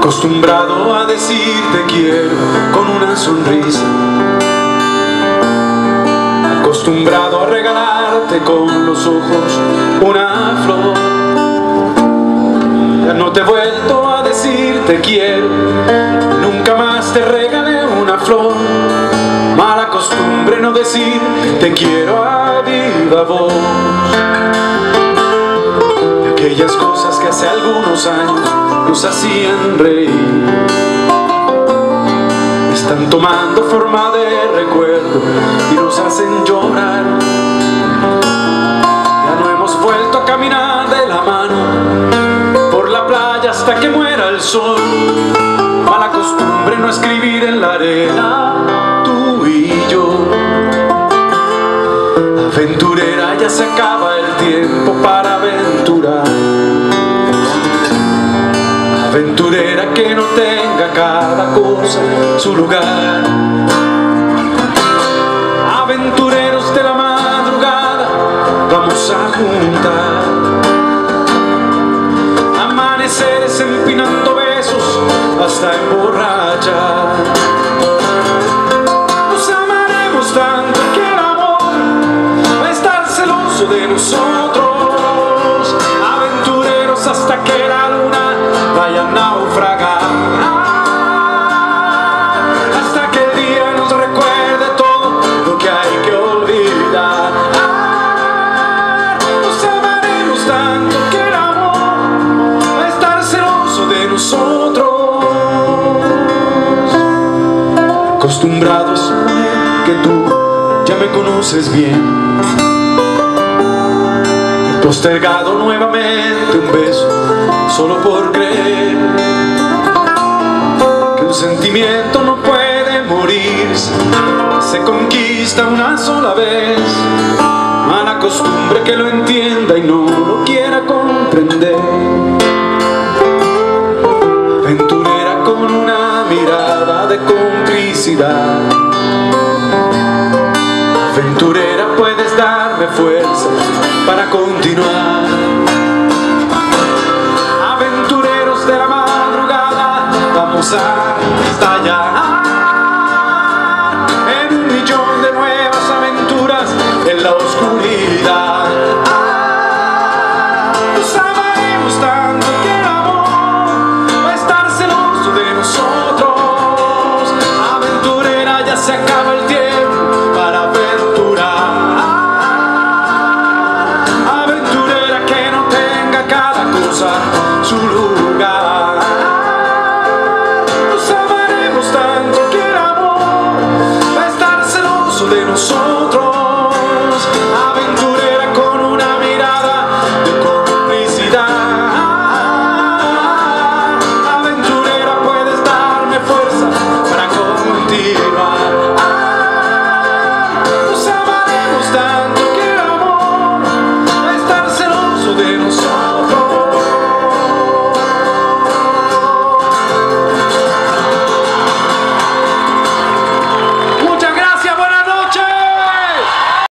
Acostumbrado a decir te quiero con una sonrisa, acostumbrado a regalarte con los ojos una flor. Ya no te he vuelto a decir te quiero, nunca más te regalé una flor. Mala costumbre no decir te quiero a viva voz. Aquellas cosas que hace algunos años nos hacían reír están tomando forma de recuerdo y nos hacen llorar. Ya no hemos vuelto a caminar de la mano por la playa hasta que muera el sol. Mala costumbre no escribir en la arena tú y yo. Aventurera, ya se acaba el tiempo para aventurar. Aventurera, que no tenga cada cosa su lugar. Aventureros de la madrugada, vamos a juntar amaneceres empinando besos hasta emborrachar. Nos amaremos tanto que el amor va a estar celoso de nosotros. Aventureros hasta que la luna vaya a naufragar, hasta que el día nos recuerde todo lo que hay que olvidar. Nos amaremos tanto que el amor va a estar celoso de nosotros. Acostumbrado a suponer que tú ya me conoces bien, he postergado nuevamente un beso solo por creer que un sentimiento no puede morirse, se conquista una sola vez. Mala costumbre que lo entienda y no lo quiera comprender. Aventurera con una mirada de complicidad. Aventurera, puedes darme fuerza para continuar. Aventureros de la madrugada, vamos a estallar en un millón de nuevas aventuras en la oscuridad.